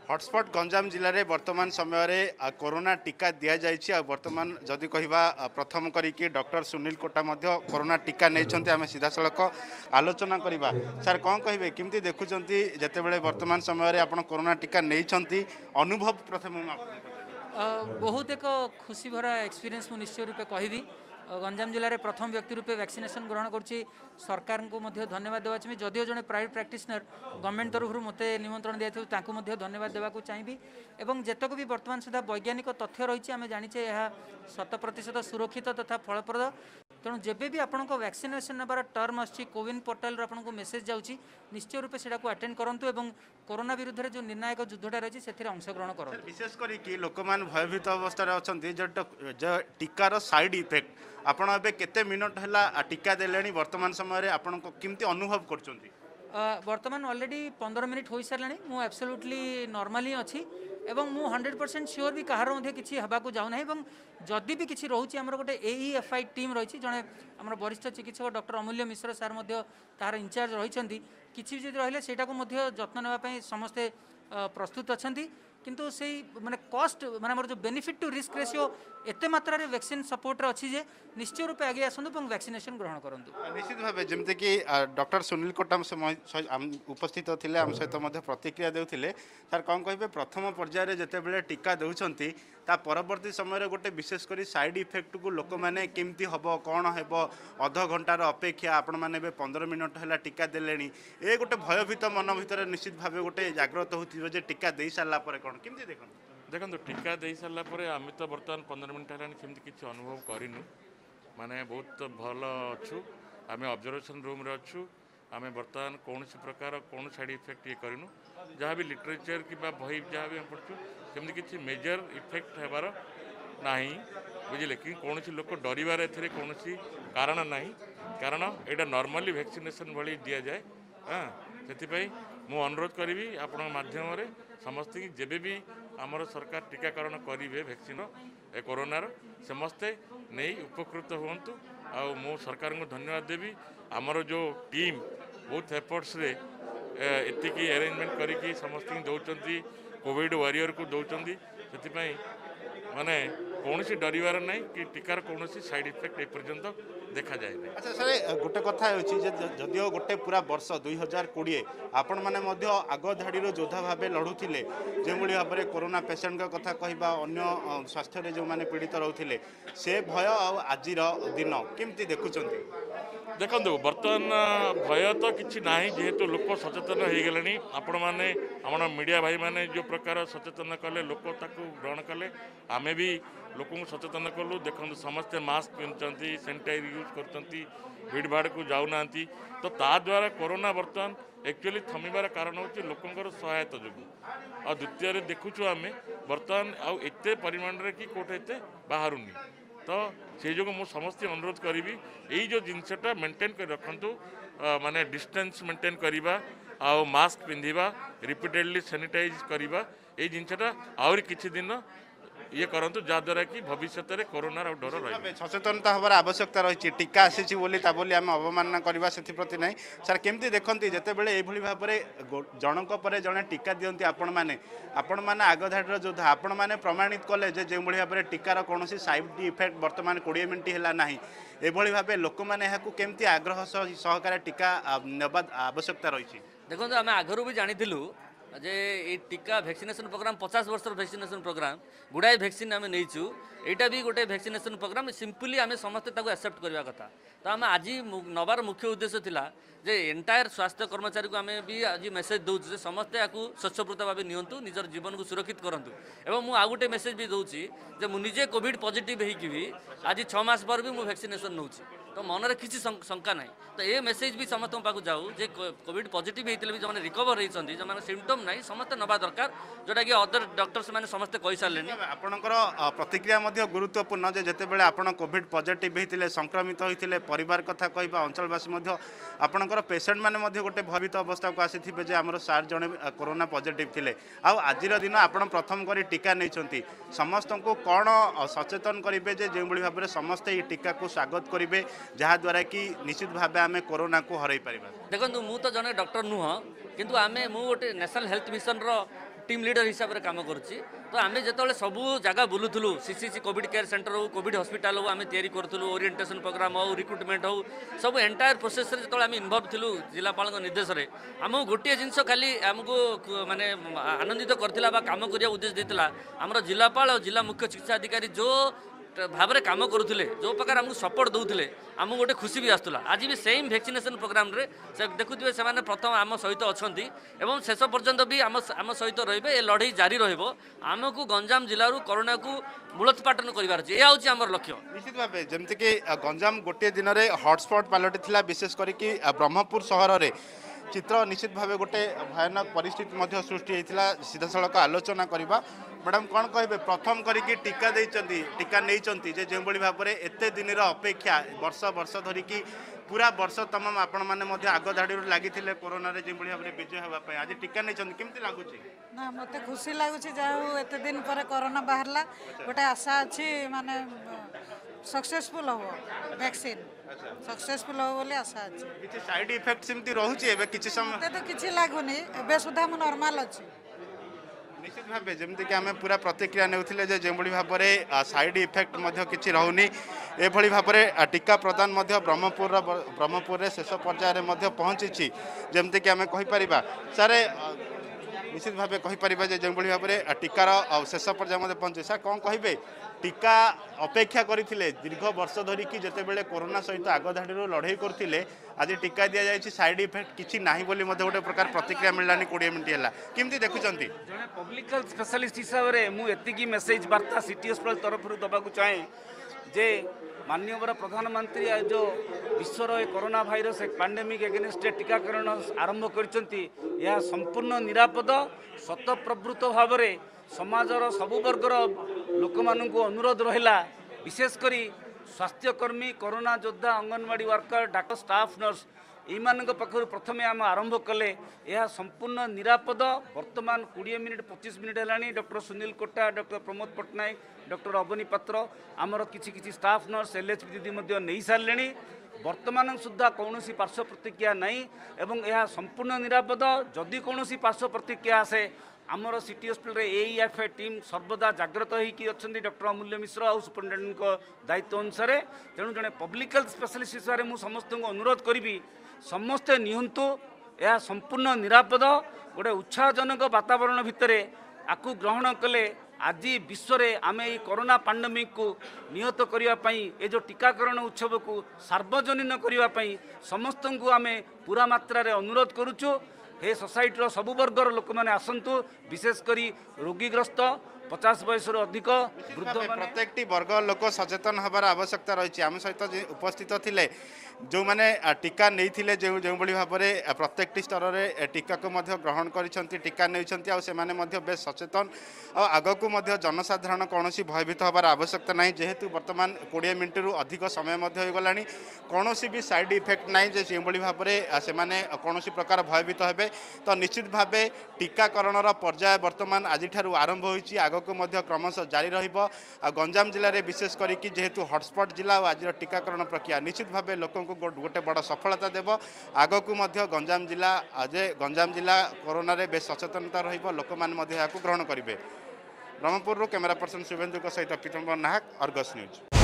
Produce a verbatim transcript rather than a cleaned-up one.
Hotspot Ganjam जिले में वर्तमान समय रे कोरोना टीका दि जाइए वर्तमान जदि कहवा प्रथम करी डॉक्टर सुनील कोटा कोरोना टीका नहीं आम सीधा सड़क आलोचना करवा सर कौन कहे केमती देखुं जिते वर्तमान समय आप कोरोना टीका नहीं अनुभव प्रथम बहुत एक खुशी भरा एक्सपीरियंस मु निश्चय रूपे कहि गंजाम जिले में प्रथम व्यक्ति रूपे वैक्सीनेशन ग्रहण करुच्ची सरकार को मध्य धन्यवाद देवा चाहिए जदिव जड़े प्राइवेट प्रैक्टिशनर गवर्नमेंट तरफ मत निमंत्रण दिया ताकू धन्यवाद देवाक चाहिए एवं जेतक भी वर्तमान सुधा वैज्ञानिक तथ्य रही आम जाचे यह शत प्रतिशत सुरक्षित तथा फलप्रद तेणु जेबे भी आपन वैक्सीनेशन नबार टर्म आसी कोविन पोर्टाल आपको मेसेज जाऊँगी निश्चय रूपे से अटेंड करूँ और कोरोना विरुद्ध में जो निर्णायक युद्धटा रही है अंशग्रहण करूँ विशेष करके लोक मैंने भयभीत अवस्था अच्छा जो टीकार साइड इफेक्ट आपण ए केते मिनट है टीका देले वर्तमान समय आपण केमती अनुभव कर वर्तमान ऑलरेडी पंद्रह मिनिट हो सारे मु एब्सोल्युटली नॉर्मल ही अच्छी एवं मु हंड्रेड परसेंट श्योर भी कहार किसी हवाक जाऊना एवं जदि भी किसी रोचे आमर गोटे एईएफआई टीम रही जड़े आम वरिष्ठ चिकित्सक डॉक्टर अमूल्य मिश्र सार तार इंचार्ज रही किसी भी रही से जत्न नापी समस्ते प्रस्तुत अच्छा किंतु से माने कॉस्ट माने हमर जो बेनिफिट टू रिस्क रेशियो एते मात्रा रे वैक्सीन सपोर्ट रे अछि जे निश्चय रूपे आगे आसंतु और वैक्सीनेशन ग्रहण करंतु निश्चित भाव जमते कि डॉक्टर सुनील कोटा उपस्थित थिले आम सहित मध्य प्रतिक्रिया देउथिले सर कौन कहे प्रथम पर्यायर जेते बेले टीका देउछंती ता परवर्ती समय गोटे विशेष करी साइड इफेक्ट को लोक मैंने केमती हम कौन हेब अध घंटार अपेक्षा आपण मैंने पंद्रह मिनट है टीका देले ए गोटे भयभीत मन भितर निश्चित भाव गोटे जाग्रत हो टीका दे सारा कौन केमती देखो देखो टीका दे सारापर आम तो बर्तमान पंद्रह मिनट है किसी अनुभव करूँ माने बहुत भल अच्छु आम ऑब्जर्वेशन रूम रे अच्छु आम बर्तमान कौन प्रकार कौन साइड इफेक्ट ये करूँ जहाँ भी लिटरेचर कि बही जहाँ भी पढ़ु सेमती किसी मेजर इफेक्ट हेबार ना बुझे कि कौन लोक डरबार ए कौन कारण ना कारण यहाँ नॉर्मली वैक्सीनेशन भली दि जाए हाँ से मु अनुरोध करी आपण माध्यम समस्त जेबे भी आमर सरकार टीकाकरण करेंगे वैक्सीन ए कोरोनार समस्ते नहीं उपकृत हूँ आ मु सरकार को धन्यवाद देवी आमर जो टीम बहुत एफर्ट्स रे एतिकी अरेंजमेंट करी समस्त दौरान कोविड वॉरियर को दौरान से माने कौन डरबार ना कि टीकार कौन साइड इफेक्ट ए पर्यंत देखा जाए। अच्छा सर गोटे कथा जदिव गोटे पूरा वर्ष दुई हजार कोड़े आपण मैंने आग धाड़ी योद्धा भाव लड़ुले जो भाव में कोरोना पेसेंट कथा कहवा अन्य स्वास्थ्य जो मैंने पीड़ित रोते से भय आज दिन केमती देखुं देखो बर्तमान भय तो किसी ना जेहेतु लोक सचेतन हो गले आपण मैंने आम मीडिया भाई मैंने जो प्रकार सचेतन कले लोक ग्रहण कले आमे भी लोक सचेतन कलु देखो समस्ते मास्क पिंधुंट सैनिटाइज यूज कर भीड़ भाड़ को जाऊना तो ता द्वारा कोरोना बर्तमान एक्चुअली थमिबार कारण हूँ लोकंर सहायता जो आ द्वितीय देखुचु आम बर्तमान आउ एते परिमाण रे कि कोटे एते बाहरुनी तो से जो मुझे समस्त अनुरोध करी यही जो जिनसटा मेंटेन कर रखु माने डिस्टेंस मेंटेन करवा आ मास्क पिंधिबा रिपीटेडली सैनिटाइज करवा ये जिनसटा आउरी किछि दिन ये करंतु जहाद्वारा कि भविष्य में कोरोना डर रही सचेतनता हमार आवश्यकता रही टीका आसी बोली आम अवमानना करवा से प्रति नहीं सर केमती देखते जिते बड़े ये भाव में जनक पर जड़े टीका दिखती आपण मैंने आपण मैंने आग धाड़ी योद्धा आपण मैंने प्रमाणित कले जो भाव में टीकार कौन साइड इफेक्ट बर्तमान कोड़े मिनट है ना एभली भाव लोक मैंने केमती आग्रह सहकार टीका नेबा आवश्यकता रही देखो आम आगु भी जानी जे ये टीका वैक्सीनेशन प्रोग्राम पचास वर्ष वैक्सीनेशन प्रोग्राम गुड़ाए वैक्सीन आम नहींचु यहाँ भी गोटे वैक्सीनेशन प्रोग्राम सिंपली आम समस्ते एक्सेप्ट करवा कथा तो आम आज नबार मुख्य उद्देश्य थिला जे एंटायर स्वास्थ्य कर्मचारी को आम भी आज मेसेज दूसरे समस्ते या स्वच्छप्रत भाव नियंतु निजर जीवन को सुरक्षित करूँ एवं मुझे आउ गोटे मेसेज भी दूसरी जे मुझे कोविड पॉजिटिव होगी भी आज छः मास पर भी मुझे वैक्सीनेशन नौ तो मन में किसी शंका ना तो ये मेसेज भी समस्त पाक जाऊ जे कोविड पॉजिटिव होते भी जो रिकवर होती जो सिम्पटम ना समस्त नवा दरकार जोटा कि अदर डॉक्टर्स मैंने समस्त कही सारे आपणकर प्रतिक्रिया गुरुत्वपूर्ण जिते बड़े आप कोविड पॉजिटिव होते संक्रमित होते परिवार कथा कहवा अंचलवासी आपणकर पेसेंट मैंने गोटे भयभीत अवस्था को आसी थे आमर सार जड़े कोरोना पॉजिटिव थे आज दिन आप प्रथम कर टीका नहीं समस्त को कौन सचेतन करेंगे जो भाव में समस्ते टीका को स्वागत करेंगे जहाद्वारा कि निश्चित भाव आम कोरोना को हर पार। देखो मु तो जने डॉक्टर नुह किंतु आमे मु गोटे नेशनल हेल्थ मिशन रो टीम लीडर हिसाब से काम करुच्ची तो आम जो सब जगह बुलूलु सीसीसी कोविड केयर सेंटर हो कोविड हॉस्पिटल हो आम तैयारी करूँ ओरिएंटेशन प्रोग्राम हो रिक्रुटमेंट हो सब एंटायर प्रोसेस जो आम इनवल्व थिलु जिलापाल निर्देश में आमको गोटे जिनस खाली आमको माने आनंदित करथिला काम करिया उद्देश्य देता आमर जिलापाल और जिला मुख्य चिकित्सा अधिकारी जो भाव में कम करुले जो प्रकार आमको सपोर्ट दौले आमको गोटे खुशी भी आसूला आज भी सेम वैक्सीनेशन प्रोग्राम रे से देखुए से प्रथम आम सहित अच्छा एवं शेष पर्यंत भी आम आम सहित रे लड़ई जारी रमको गंजाम जिलू कोरोना को मूलोत्पाटन करार अच्छे यह हूँ आम लक्ष्य निश्चित भाव जमीक गंजाम गोटे दिन में हटस्पट पलटि विशेष करके ब्रह्मपुर सहर में चित्र निश्चित भाव गोटे भयानक परिस्थिति सृष्टि होता सीधा सड़क आलोचना करवा मैडम कौन कहे प्रथम करके टीका देइचंती टीका नहीं जे जो भाव में एत दिन अपेक्षा वर्ष वर्ष धरिकी पूरा वर्ष तमाम आपण मैंने आग धाड़ी लगी कोरोना जो भाव में विजय होगापी आज टीका नहीं केमती लगुच ना मत खुशी लगुच जहाँ एत दिन पर कोरोना बाहरला गोटे आशा अच्छी माने सक्सेसफुल हो वैक्सीन सक्सेसफुल हो बोली आशा अच्छी किसी साइड इफेक्ट सेमती रोचे एबे किछि समय मते तो किछि लागुनी एबे सुधा मु नॉर्मल अछि निश्चित भाव जमीक आम पूरा प्रतिक्रिया नेउथिले जे जेभଳି भाबरे साइड इफेक्ट मध्य किछि रहुनी एभଳି भाबरे टीका प्रदान मध्य ब्रह्मपुर ब्रह्मपुर रे शेष पर्याय मध्य पहुंची जमती कि आम कहि परिबा सारे निश्चित भाव कहि परिबा जे जेभଳି भाबरे टीकार शेष पर्याय मध्य पहुंची सर कौन कहिबे टीका अपेक्षा करथिले दीर्घ वर्ष धरिकी जेतेबेले कोरोना सहित आग धाड़ी लड़ाई करथिले आज टीका दिया जायछि साइड इफेक्ट किछि नाही बोली मध्य गोटे प्रकार प्रतिक्रिया मिललानी बीस मिनिट हैला केमती देखुचंती जने पब्लिक हेल्थ स्पेशलिस्ट हिसाब रे मु एतिकी मेसेज वार्ता सिटी हॉस्पिटल तरफ दबाकू चाहे जे माननीय प्रधानमंत्री जो विश्वर कोरोना भाइरस पैंडेमिक एगेनिस्ट टीकाकरण आरंभ करचंती यह संपूर्ण निरापद सत प्रवृत्त भाव में समाजर सबु वर्गर लोक मानू अनुरोध रहा विशेषकर स्वास्थ्यकर्मी कोरोना योद्धा anganwadi worker doctor staff nurse यही पाखर प्रथमे आम आरंभ कले यह संपूर्ण निरापद वर्तमान कोड़े मिनिट पच्चीस मिनिट है doctor Sunil Kota doctor Pramod Pattnaik doctor Avani Patra आमर किसी किसी staff nurse L H P दीदी नहीं सारे वर्तमान सुधा कौन पार्श्व प्रतिक्रिया नहीं एवं यह संपूर्ण निरापद जदि कौन पार्श्व प्रतिक्रिया आसे आमर city hospital A F A team सर्वदा जाग्रत होगी अच्छा डॉक्टर अमूल्य मिश्र और सुपरिटेडेंट दायित्व अनुसार तेणु जड़े पब्लिक हेल्थ स्पेशलिस्ट हिसाब से मुझे समस्त अनुरोध करी समस्ते निहंतु यह संपूर्ण निरापद गोटे उत्साहजनक वातावरण भितर आकु ग्रहण कले आज विश्व में आम ये कोरोना पैंडेमिक को निहत करने ये जो टीकाकरण उत्सव को सार्वजनीन करने समस्त को आम पूरा मात्रा रे अनुरोध करुचु हे सोसाइटर सबु वर्गर लोक मैंने आसतु विशेषकर रोगीग्रस्त पचास बयस अधिक वृद्ध प्रत्येक वर्ग लोक सचेतन हबार आवश्यकता रही आम सहित उपस्थित थिले जो मैंने टीका नहीं जो जो भाव में प्रत्येक स्तर में टीका को ग्रहण कर टीका नहीं से बेस सचेतन और आग को जनसाधारण कौन भयभीत हबार आवश्यकता नहीं जेहेतु बर्तमान कोड़े मिनिट रु अधिक समय होगला कौन भी साइड इफेक्ट ना जो भाव में से कौन प्रकार भयभीत हे तो निश्चित भाव टीकाकरण पर्याय बर्तमान आज आरंभ होती आग को क्रमश जारी रहिबो गंजाम जिले में विशेष करके जेहेतु हटस्पट जिला और आज टीकाकरण प्रक्रिया निश्चित भाव लोक गोटे बड़ सफलता देव आग को गंजाम जिला आज गंजाम जिला कोरोना रे बेस सचेतनता रहिबो लोक माने ग्रहण करेंगे ब्रह्मपुर कैमेरा पर्सन शुभेन्दु सहित पीतम्बर नाहक अर्गस न्यूज।